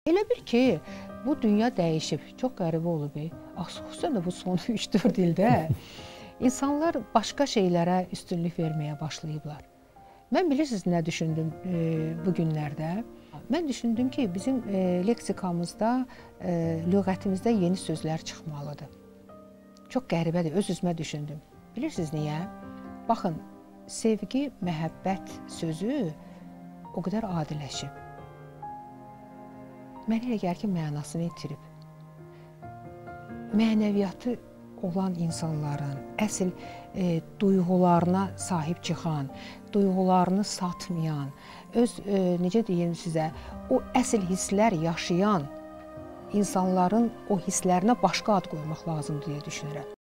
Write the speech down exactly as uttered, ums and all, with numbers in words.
Elə bil ki, bu dünya dəyişib, çox qəribə olub. Xüsusən də bu son üç dörd ildə insanlar başqa şeylərə üstünlük verməyə başlayıblar. Mən bilirsiniz nə düşündüm e, bu günlərdə? Mən düşündüm ki, bizim e, leksikamızda, e, lüğətimizdə yeni sözlər çıxmalıdır. Çox qəribədir, öz-özümə düşündüm. Bilirsiniz niyə? Baxın, sevgi, məhəbbət sözü o qədər adiləşib. Mənə elə gəlir ki, mənasını itirib. Mənəviyyatı olan insanların, əsl e, duyğularına sahib çıxan, duyğularını satmayan, öz, e, necə deyim sizə, o əsl hisslər yaşayan insanların o hisslərinə başqa ad qoymaq lazımdır deyə düşünürəm.